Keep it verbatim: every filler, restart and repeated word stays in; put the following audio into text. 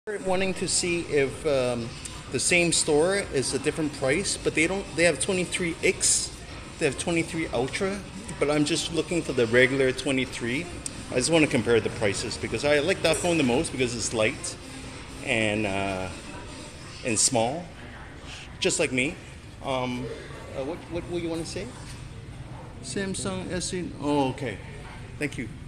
Wanting to see if um, the same store is a different price, but they don't. They have twenty-three X, they have twenty-three Ultra, but I'm just looking for the regular twenty-three. I just want to compare the prices because I like that phone the most because it's light and uh, and small, just like me. Um, uh, what what will you want to say? Samsung S twenty-three. Oh, okay. Thank you.